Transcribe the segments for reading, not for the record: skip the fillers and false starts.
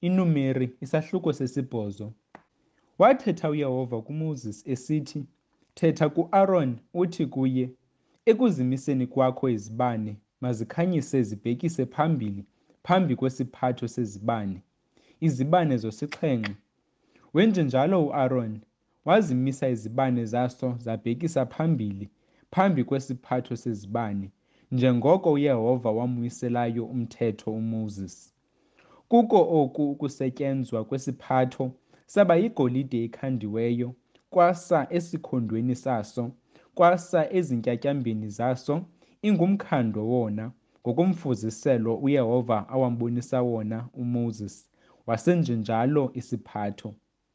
INumeri isahluko sesibhozo. Wathetha uYehova kuMoses esithi, "Thetha ku-Aaron uthi kuye, ekuzimiseni kwakho izibane mazikhanyise zibhekise phambili phambi kwesiphatho sezibane, izibane zosixhenxe." Wenje njalo u-Aaron, wazimisa izibane zaso zabhekisa phambili phambi kwesiphatho sezibane, njengoko uYehova wamwiselayo umthetho uMoses. Kuko oku ukusetyenzwa kwesiphatho saba yigolide ekhandiweyo, kwasa esikhondweni saso, kwasa ezintyatyambeni zaso, ingumkhando wona, ngokomfuziselo uYehova awambonisa wona uMoses, wasenjenjalo isiphatho.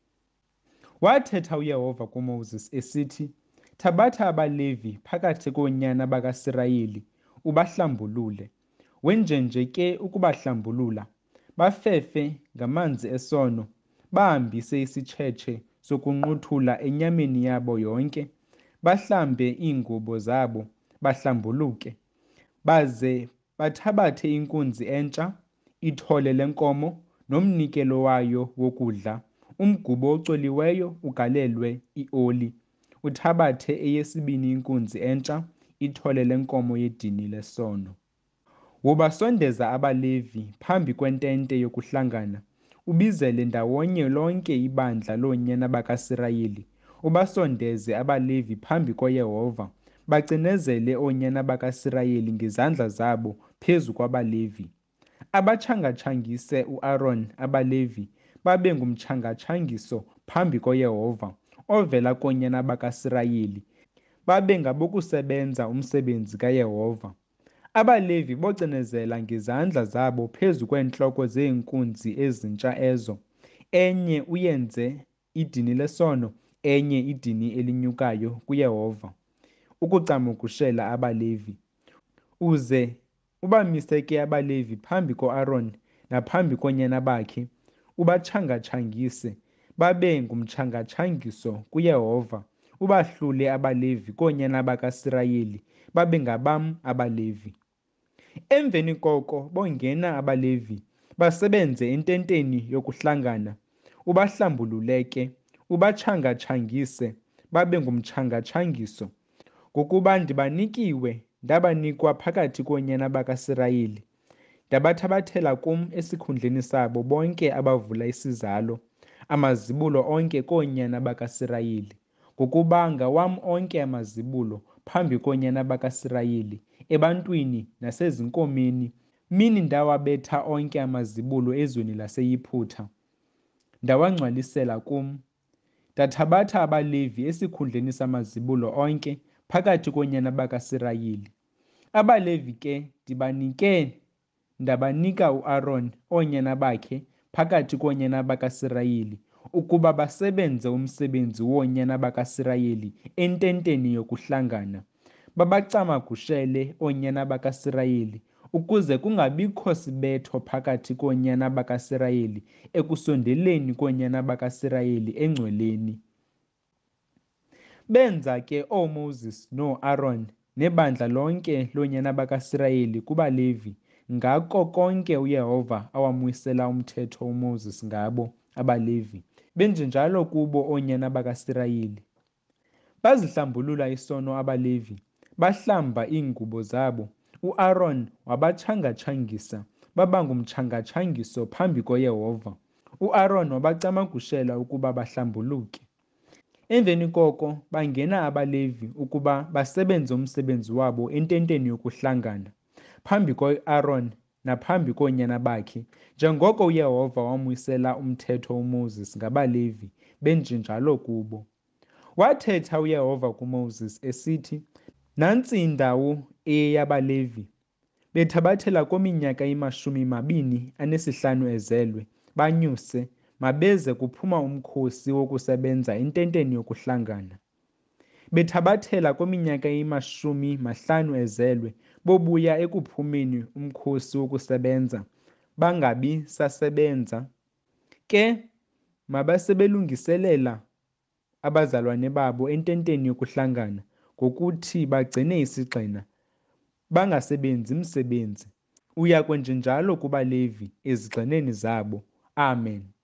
Wathetha uYehova kuMoses esithi, "Thabatha abaLevi phakathi koonyana bakaSirayeli ubahlambulule. Wenjenje ke ukubahlambulula, bafefe ngamanzi esono, bahambise isitshetshe sokunquthula enyameni yabo yonke, bahlambe iingubo zabo, bahlambuluke. Baze bathabathe inkunzi entsha, ithole lenkomo, nomnikelo wayo wokudla, umgubo ocoliweyo ugalelwe ioli, uthabathe eyesibini inkunzi entsha, ithole lenkomo yedini lesono. Wobasondeza abaLevi phambi kwentente yokuhlangana, ubizele ndawonye lonke ibandla loonyana bakaSirayeli, ubasondeze abaLevi phambi koYehova, bacinezele oonyana bakaSirayeli ngezandla zabo phezu kwabaLevi. Abatshangatshangise u-Aaron abaLevi babe ngumtshangatshangiso phambi koYehova, ovela koonyana bakaSirayeli, babe ngabokusebenza umsebenzi kaYehova. AbaLevi bocinezela ngezandla zabo phezu kweentloko zeenkunzi ezintsha ezo, enye uyenze idini lesono, enye idini elinyukayo kuYehova, ukucamukushela abaLevi. Uze ubamise ke abaLevi phambi ko-Aaron naphambi koonyana bakhe, ubatshangatshangise, babe ngumtshangatshangiso kuYehova, ubahlule abaLevi koonyana bakaSirayeli, babe ngabam abaLevi. Emveni koko bongena abaLevi, basebenze ententeni yokuhlangana, ubahlambulule ke, ubatshangatshangise, babe ngumtshangatshangiso, ngokuba ndabanikwa phakathi koonyana bakaSirayeli. Ndabathabathela kum esikhundleni sabo bonke abavula isizalo, amazibulo onke koonyana bakaSirayeli, ngokuba ngawam onke amazibulo phambi koonyana bakaSirayeli, ebantwini nasezinkomeni. Mini ndawabetha onke amazibulo ezweni laseYiphutha, ndawangcwalisela kum. Ndathabatha abaLevi esikhundleni samazibulo onke phakathi koonyana bakaSirayeli. AbaLevi ke ndabanika u-Aaron oonyana bakhe phakathi koonyana bakaSirayeli, ukuba basebenze umsebenzi woonyana bakaSirayeli ententeni yokuhlangana, babacamagushele oonyana bakaSirayeli, ukuze kungabikho sibetho phakathi koonyana bakaSirayeli ekusondeleni koonyana bakaSirayeli engcweleni. Benza ke ooMoses no-Aaron nebandla lonke loonyana bakaSirayeli kubaLevi ngako konke uYehova awamwisela umthetho uMoses ngabo abaLevi, benjenjalo kubo oonyana bakaSirayeli. Bazihlambulula isono abaLevi, bahlamba iingubo zabo. U-Aaron wabatshangatshangisa, baba ngumtshangatshangiso phambi koYehova. U-Aaron wabacamagushela ukuba bahlambuluke. Emveni koko bangena abaLevi ukuba basebenze umsebenzi wabo ententeni yokuhlangana, phambi ko-Aaron naphambi koonyana bakhe, njengoko uYehova wamwisela umthetho uMoses ngabaLevi, benjenjalo kubo. Wathetha uYehova kuMoses esithi, "Nantsi indawo eyabaLevi. Bethabathela kwiminyaka 25 ezelwe, banyuse, mabeze kuphuma umkhosi wokusebenza ententeni yokuhlangana. Bethabathela kwiminyaka 50 ezelwe, bobuya ekuphumeni umkhosi wokusebenza, bangabi sasebenza. Ke mabasebelungiselela abazalwane babo ententeni yokuhlangana, ngokuthi bagcine isigxina, bangasebenzi msebenzi. Uya kwenjenjalo kubaLevi ezigxineni zabo, Amen.